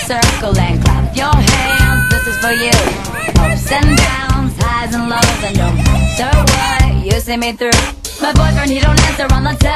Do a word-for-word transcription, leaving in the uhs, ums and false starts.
circle and clap your hands. This is for you. Ups and downs, highs and lows, and no matter what you see me through. My boyfriend, he don't answer on the telephone.